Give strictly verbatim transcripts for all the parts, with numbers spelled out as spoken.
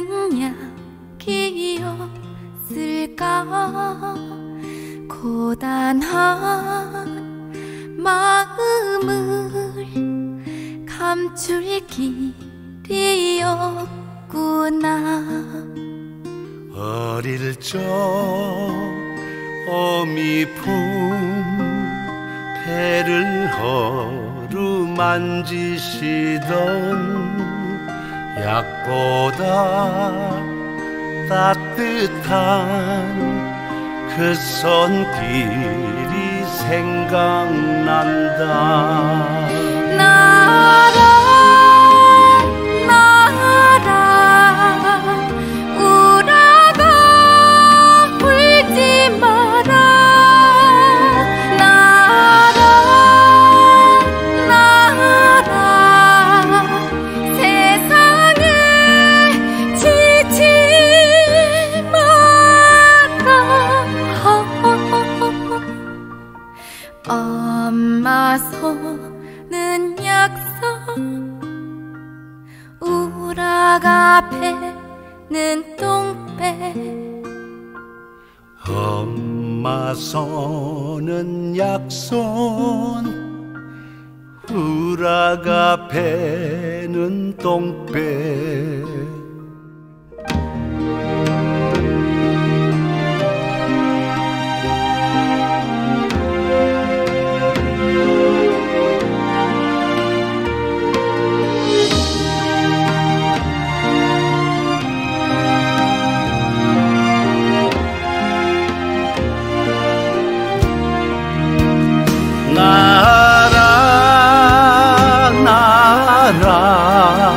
약이었을까. 고단한 마음을 감출 길이었구나. 어릴 적 어미품 배를 어루만지시던 약보다 따뜻한 그 손길이 생각난다. 나라 나라 우라가 울지 마라. 나라 나라 세상에 지지 마라. 엄마 손은 약속 우라가 패는 똥배. 엄마 손은 약손 우라가 배는 똥배. 나라 나라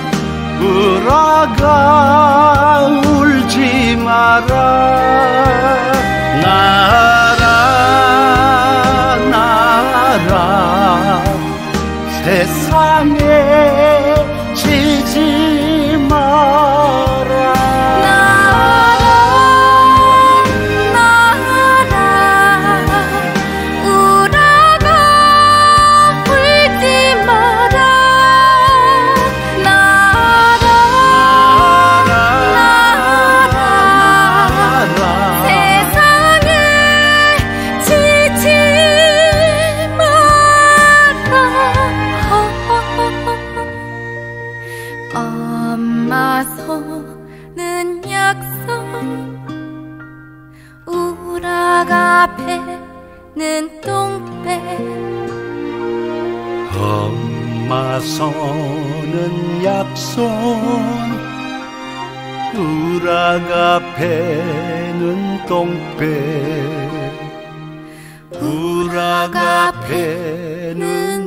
우라가 울지 마라. 나라 나라 세상에 지지 마라. 엄마 손은 약속 우라가 패는 똥배. 엄마 손은 약손 우라가 패는 똥배. 우라가 패는